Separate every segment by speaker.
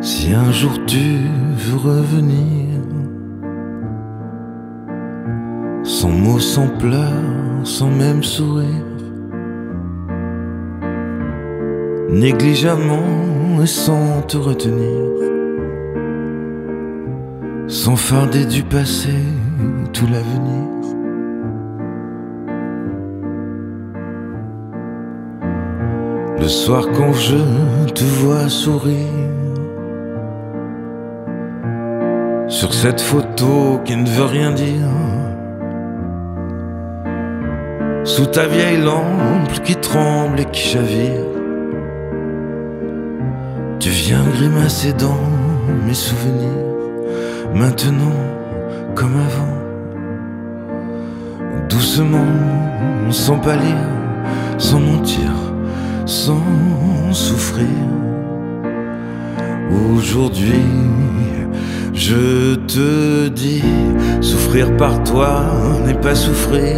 Speaker 1: Si un jour tu veux revenir, sans mots, sans pleurs, sans même sourire, négligemment et sans te retenir, sans farder du passé tout l'avenir. Le soir quand je te vois sourire sur cette photo qui ne veut rien dire, sous ta vieille lampe qui tremble et qui chavire, tu viens grimacer dans mes souvenirs. Maintenant comme avant, doucement, sans pâlir, sans mentir, sans souffrir. Aujourd'hui, je te dis, souffrir par toi n'est pas souffrir.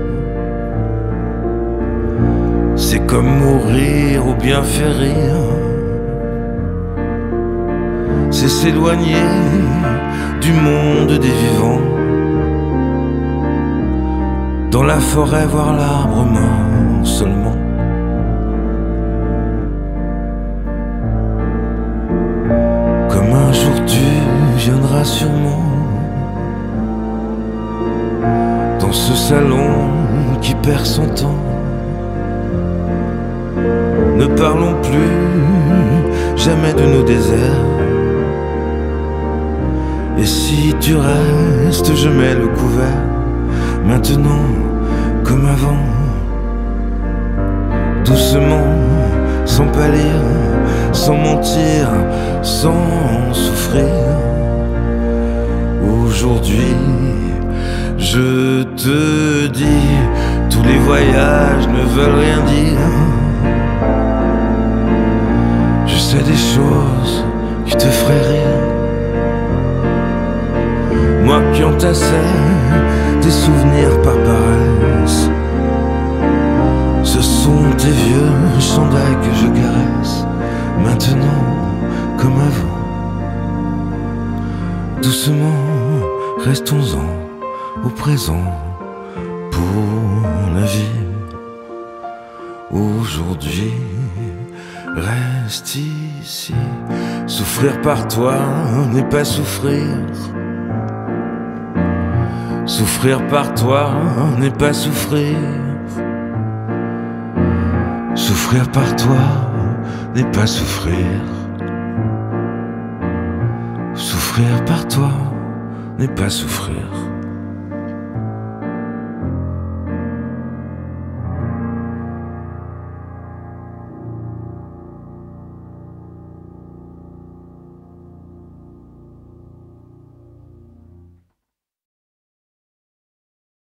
Speaker 1: C'est comme mourir ou bien faire rire. C'est s'éloigner du monde des vivants, dans la forêt voir l'arbre mort seulement. Comme un jour tu viendras sûrement dans ce salon qui perd son temps. Ne parlons plus jamais de nos déserts. Et si tu restes, je mets le couvert. Maintenant comme avant, doucement, sans pâlir, sans mentir, sans souffrir. Aujourd'hui, je te dis, tous les voyages ne veulent rien dire. Je sais des choses qui te feraient rire, moi qui entassais des souvenirs par paresse. Ce sont tes vieux chandails que je caresse. Maintenant comme avant, doucement, restons-en au présent pour la vie. Aujourd'hui, reste ici. Souffrir par toi n'est pas souffrir. Souffrir par toi n'est pas souffrir. Souffrir par toi n'est pas souffrir. Souffrir par toi n'est pas souffrir.